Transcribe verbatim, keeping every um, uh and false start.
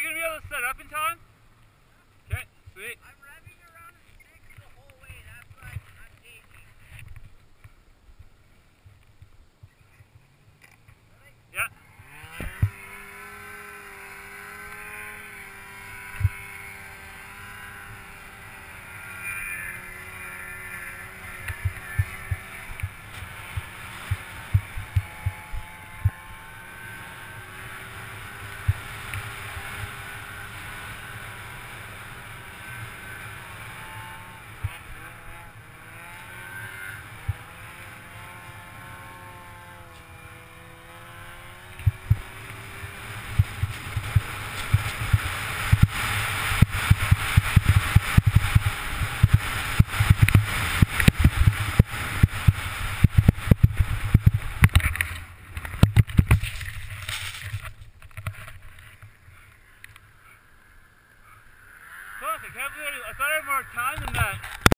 you going to be able to set up in time? Okay, sweet. I'm revving around a six the whole way. That's what I'm, I'm gauging. Ready? Yeah. Perfect. I thought I had more time than that.